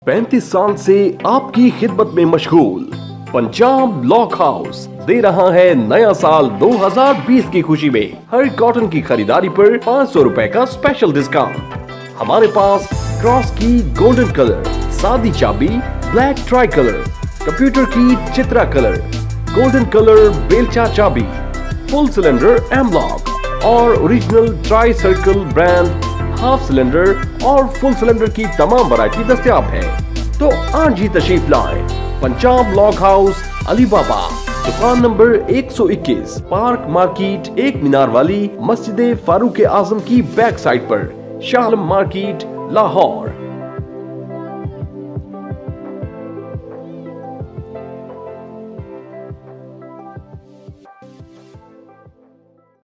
35 साल से आपकी खिदमत में मशगूल पंजाब लॉक हाउस दे रहा है नया साल 2020 की खुशी में हर कॉटन की खरीदारी पर 500 रुपए का स्पेशल डिस्काउंट। हमारे पास क्रॉस की गोल्डन कलर, सादी चाबी ब्लैक ट्राई कलर, कंप्यूटर की चित्रा कलर, गोल्डन कलर बेलचा चाबी, फुल सिलेंडर एमलॉक और original try circle brand half cylinder और फुल सिलेंडर की तमाम वैरायटी दस्तयाब है। तो आज ही तशरीफ लाएं पंजाब लॉक हाउस अलीबाबा, दुकान नंबर 121, पार्क मार्केट, एक मीनार वाली मस्जिद फारूक आजम की बैक साइड पर, शाह आलम मार्केट, लाहौर।